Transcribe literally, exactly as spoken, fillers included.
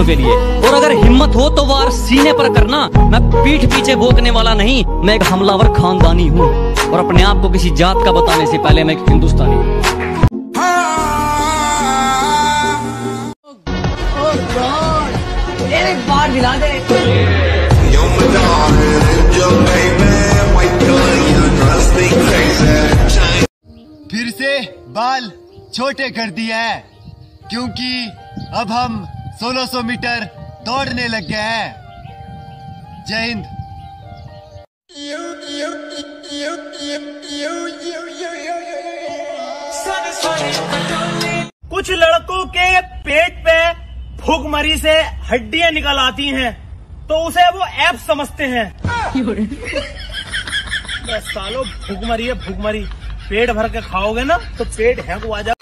लड़कियों के लिए। और अगर हिम्मत हो तो वार सीने पर करना, मैं पीठ पीछे भोंकने वाला नहीं, मैं एक हमलावर खानदानी हूँ। और अपने आप को किसी जात का बताने से पहले मैं एक हिंदुस्तानी हूँ। एक बार दिला दे। फिर से बाल छोटे कर दिया है क्योंकि अब हम सोलह सौ मीटर दौड़ने लग गए हैं। जय हिंद। कुछ लड़कों के पेट पे भुखमरी से हड्डियां निकल आती हैं तो उसे वो ऐप समझते हैं। बस सालो भुखमरी है भुखमरी, पेट भर के खाओगे ना तो पेट हैंग आ जाएगा।